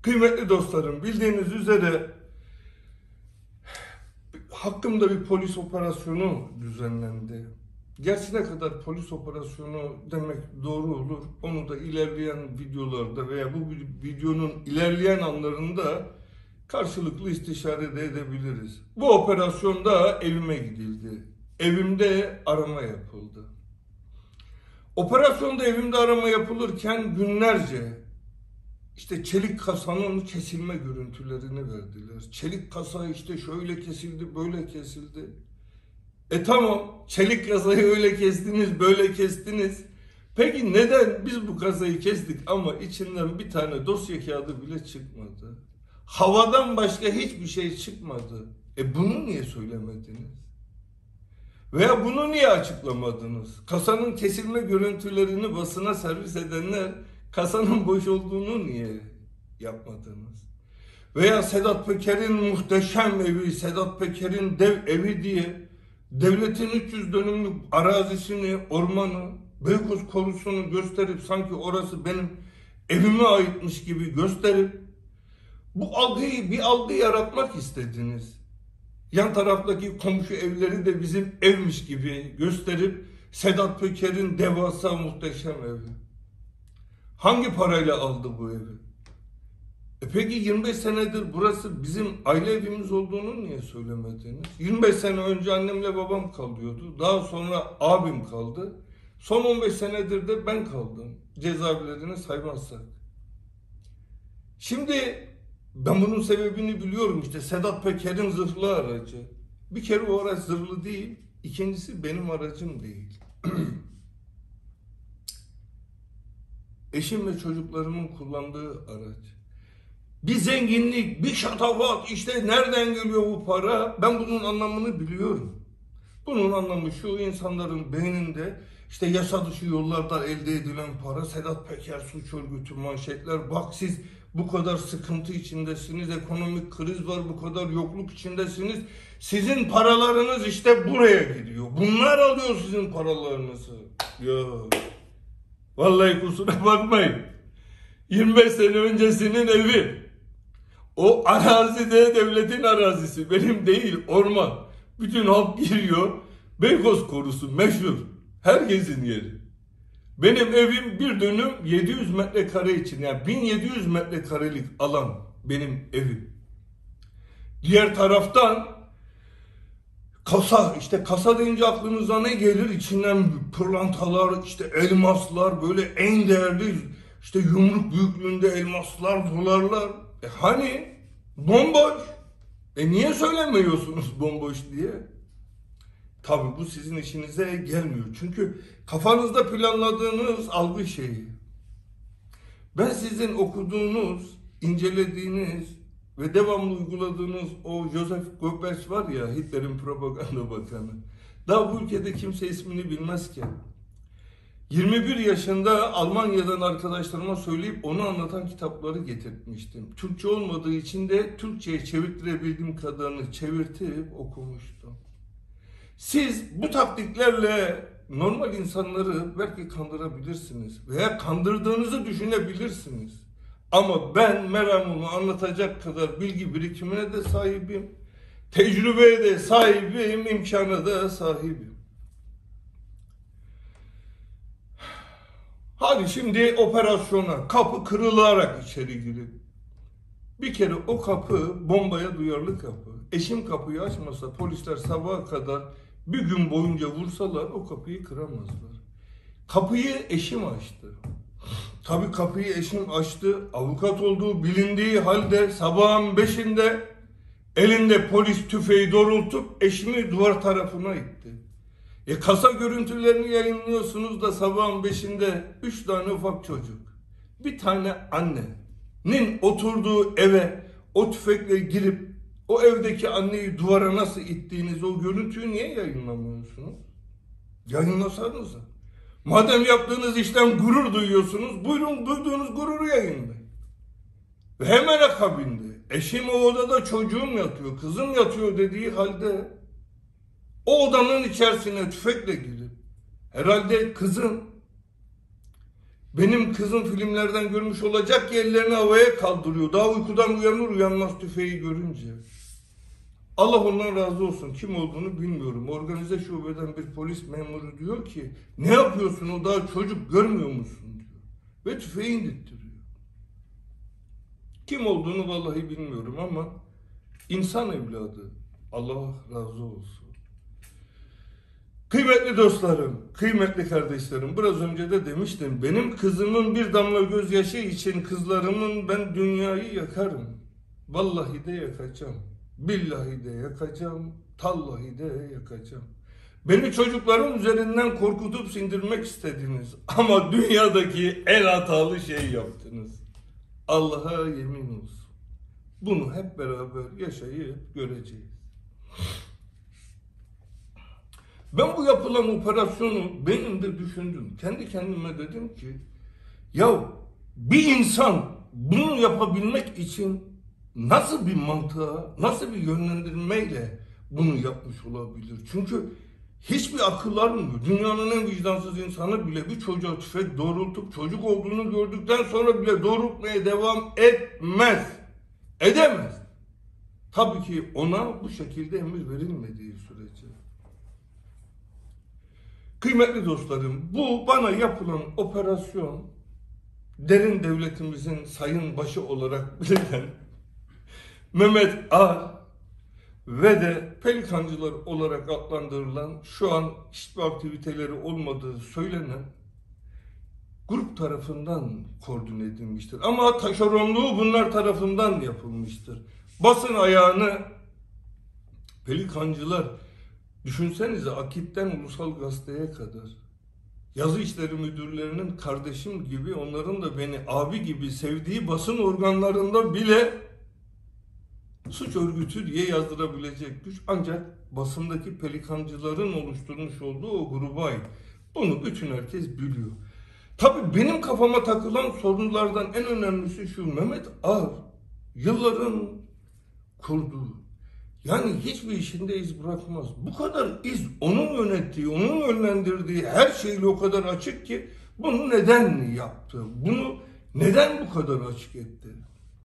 Kıymetli dostlarım, bildiğiniz üzere hakkımda bir polis operasyonu düzenlendi. Gerçi ne kadar polis operasyonu demek doğru olur, onu da ilerleyen videolarda veya bu videonun ilerleyen anlarında karşılıklı istişare de edebiliriz. Bu operasyonda evime gidildi. Evimde arama yapıldı. Operasyonda evimde arama yapılırken günlerce İşte çelik kasanın kesilme görüntülerini verdiler. Çelik kasa işte şöyle kesildi, böyle kesildi. Tamam, çelik kasayı öyle kestiniz, böyle kestiniz. Peki neden biz bu kasayı kestik ama içinden bir tane dosya kağıdı bile çıkmadı? Havadan başka hiçbir şey çıkmadı. Bunu niye söylemediniz? Veya bunu niye açıklamadınız? Kasanın kesilme görüntülerini basına servis edenler kasanın boş olduğunu niye yapmadınız? Veya Sedat Peker'in muhteşem evi, Sedat Peker'in dev evi diye devletin 300 dönümlük arazisini, ormanı, Beykoz korusunu gösterip sanki orası benim evime aitmiş gibi gösterip bu algıyı, bir algı yaratmak istediniz. Yan taraftaki komşu evleri de bizim evmiş gibi gösterip Sedat Peker'in devasa muhteşem evi. Hangi parayla aldı bu evi? Peki 25 senedir burası bizim aile evimiz olduğunu niye söylemediniz? 25 sene önce annemle babam kalıyordu. Daha sonra abim kaldı. Son 15 senedir de ben kaldım. Cezaevlerini saymazsak. Şimdi ben bunun sebebini biliyorum. İşte Sedat Peker'in zırhlı aracı. Bir kere o araç zırhlı değil. İkincisi benim aracım değil. Eşim ve çocuklarımın kullandığı araç. Bir zenginlik, bir şatafat, işte nereden geliyor bu para? Ben bunun anlamını biliyorum. Bunun anlamı şu: insanların beyninde işte yasa dışı yollardan elde edilen para, Sedat Peker suç örgütü manşetler. Bak siz bu kadar sıkıntı içindesiniz, ekonomik kriz var, bu kadar yokluk içindesiniz. Sizin paralarınız işte buraya gidiyor. Bunlar alıyor sizin paralarınızı. Ya vallahi kusura bakmayın. 25 sene öncesinin evi. O arazi de devletin arazisi. Benim değil, orman. Bütün halk giriyor. Beykoz korusu meşhur. Herkesin yeri. Benim evim bir dönüm 700 metrekare için. Yani 1700 metrekarelik alan benim evim. Diğer taraftan kasa, işte kasa deyince aklınıza ne gelir? İçinden pırlantalar, işte elmaslar, böyle en değerli, işte yumruk büyüklüğünde elmaslar, dolarlar. Hani bomboş. Niye söylemiyorsunuz bomboş diye? Tabii bu sizin işinize gelmiyor. Çünkü kafanızda planladığınız algı şeyi. Ben sizin okuduğunuz, incelediğiniz ve devamlı uyguladığınız o Joseph Goebbels var ya, Hitler'in propaganda bakanı. Daha bu ülkede kimse ismini bilmezken 21 yaşında Almanya'dan arkadaşlarıma söyleyip onu anlatan kitapları getirtmiştim. Türkçe olmadığı için de Türkçe'ye çevirtirebildiğim kadarını çevirtip okumuştum. Siz bu taktiklerle normal insanları belki kandırabilirsiniz veya kandırdığınızı düşünebilirsiniz. Ama ben meramımı anlatacak kadar bilgi birikimine de sahibim, tecrübeye de sahibim, imkana da sahibim. Hadi şimdi operasyona, kapı kırılarak içeri girip, bir kere o kapı bombaya duyarlı kapı. Eşim kapıyı açmasa polisler sabaha kadar bir gün boyunca vursalar o kapıyı kıramazlar. Kapıyı eşim açtı. Tabii kapıyı eşim açtı. Avukat olduğu bilindiği halde sabahın 5'inde elinde polis tüfeği doğrultup eşimi duvar tarafına itti. Kasa görüntülerini yayınlıyorsunuz da sabahın 5'inde 3 tane ufak çocuk, bir tane annenin oturduğu eve o tüfekle girip o evdeki anneyi duvara nasıl ittiğiniz o görüntüyü niye yayınlamıyorsunuz? Yayınlasanıza. Madem yaptığınız işten gurur duyuyorsunuz, buyurun duyduğunuz gururu yayınlayın. Ve hemen akabinde eşim o odada çocuğum yatıyor, kızım yatıyor dediği halde o odanın içerisine tüfekle girip herhalde kızım Benim kızım filmlerden görmüş olacak ki ellerini havaya kaldırıyor. Daha uykudan uyanır uyanmaz tüfeği görünce. Allah ondan razı olsun. Kim olduğunu bilmiyorum. Organize şubeden bir polis memuru diyor ki ne yapıyorsun, o daha çocuk görmüyor musun diyor. Ve tüfeği indirttiriyor. Kim olduğunu vallahi bilmiyorum ama insan evladı. Allah razı olsun. Kıymetli dostlarım, kıymetli kardeşlerim, biraz önce de demiştim. Benim kızımın bir damla gözyaşı için kızlarımın ben dünyayı yakarım. Vallahi de yakacağım. Billahi de yakacağım. Tallahi de yakacağım. Beni çocukların üzerinden korkutup sindirmek istediniz. Ama dünyadaki en hatalı şey yaptınız. Allah'a yemin olsun. Bunu hep beraber yaşayıp göreceğiz. Ben bu yapılan operasyonu benim de düşündüm. Kendi kendime dedim ki ya bir insan bunu yapabilmek için nasıl bir mantığa, nasıl bir yönlendirmeyle bunu yapmış olabilir? Çünkü hiçbir akıl almıyor. Dünyanın en vicdansız insanı bile bir çocuğa tüfek doğrultup çocuk olduğunu gördükten sonra bile doğrultmaya devam etmez. Edemez. Tabii ki ona bu şekilde emir verilmediği sürece. Kıymetli dostlarım, bu bana yapılan operasyon derin devletimizin sayın başı olarak bilinen Mehmet Ağar ve de Pelikancılar olarak adlandırılan, şu an hiçbir aktiviteleri olmadığı söylenen grup tarafından koordine edilmiştir. Ama taşeronluğu bunlar tarafından yapılmıştır. Basın ayağını Pelikancılar, düşünsenize Akit'ten Ulusal Gazete'ye kadar yazı işleri müdürlerinin kardeşim gibi, onların da beni abi gibi sevdiği basın organlarında bile suç örgütü diye yazdırabilecek güç ancak basındaki pelikancıların oluşturmuş olduğu o gruba ait. Bunu bütün herkes biliyor. Tabii benim kafama takılan sorunlardan en önemlisi şu: Mehmet Ağar yılların kurduğu, yani hiçbir işinde iz bırakmaz. Bu kadar iz onun yönettiği, onun yönlendirdiği her şeyle o kadar açık ki bunu neden yaptı? Bunu neden bu kadar açık etti?